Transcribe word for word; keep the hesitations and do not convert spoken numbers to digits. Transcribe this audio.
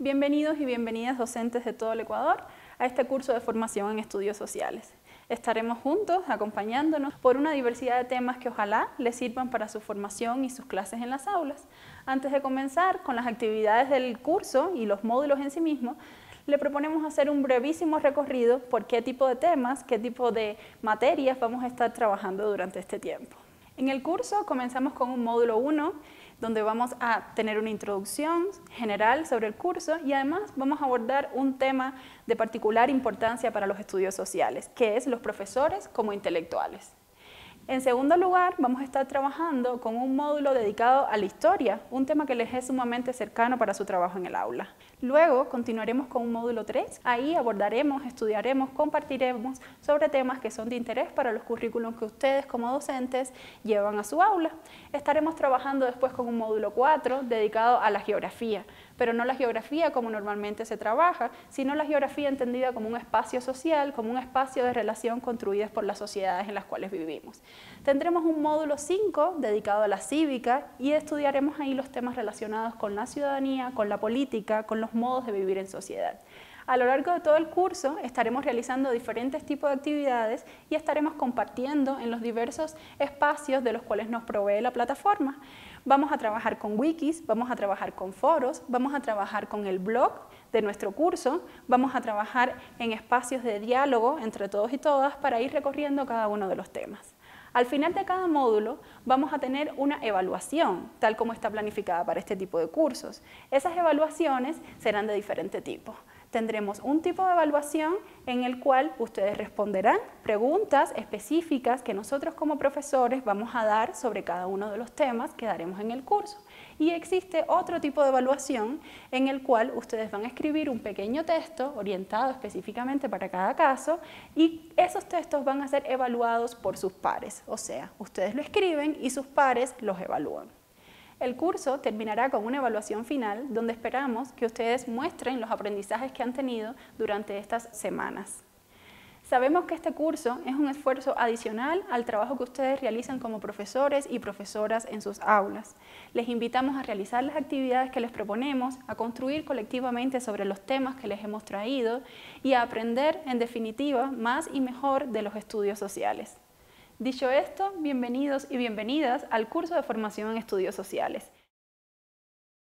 Bienvenidos y bienvenidas docentes de todo el Ecuador a este curso de formación en estudios sociales. Estaremos juntos acompañándonos por una diversidad de temas que ojalá les sirvan para su formación y sus clases en las aulas. Antes de comenzar con las actividades del curso y los módulos en sí mismos, le proponemos hacer un brevísimo recorrido por qué tipo de temas, qué tipo de materias vamos a estar trabajando durante este tiempo. En el curso comenzamos con un módulo uno, donde vamos a tener una introducción general sobre el curso y además vamos a abordar un tema de particular importancia para los estudios sociales, que es los profesores como intelectuales. En segundo lugar, vamos a estar trabajando con un módulo dedicado a la historia, un tema que les es sumamente cercano para su trabajo en el aula. Luego continuaremos con un módulo tres, ahí abordaremos, estudiaremos, compartiremos sobre temas que son de interés para los currículos que ustedes como docentes llevan a su aula. Estaremos trabajando después con un módulo cuatro dedicado a la geografía, pero no la geografía como normalmente se trabaja, sino la geografía entendida como un espacio social, como un espacio de relación construidas por las sociedades en las cuales vivimos. Tendremos un módulo cinco dedicado a la cívica y estudiaremos ahí los temas relacionados con la ciudadanía, con la política, con los modos de vivir en sociedad. A lo largo de todo el curso estaremos realizando diferentes tipos de actividades y estaremos compartiendo en los diversos espacios de los cuales nos provee la plataforma. Vamos a trabajar con wikis, vamos a trabajar con foros, vamos a trabajar con el blog de nuestro curso, vamos a trabajar en espacios de diálogo entre todos y todas para ir recorriendo cada uno de los temas. Al final de cada módulo vamos a tener una evaluación, tal como está planificada para este tipo de cursos. Esas evaluaciones serán de diferente tipo. Tendremos un tipo de evaluación en el cual ustedes responderán preguntas específicas que nosotros como profesores vamos a dar sobre cada uno de los temas que daremos en el curso. Y existe otro tipo de evaluación en el cual ustedes van a escribir un pequeño texto orientado específicamente para cada caso y esos textos van a ser evaluados por sus pares. O sea, ustedes lo escriben y sus pares los evalúan. El curso terminará con una evaluación final donde esperamos que ustedes muestren los aprendizajes que han tenido durante estas semanas. Sabemos que este curso es un esfuerzo adicional al trabajo que ustedes realizan como profesores y profesoras en sus aulas. Les invitamos a realizar las actividades que les proponemos, a construir colectivamente sobre los temas que les hemos traído y a aprender, en definitiva, más y mejor de los estudios sociales. Dicho esto, bienvenidos y bienvenidas al curso de formación en estudios sociales.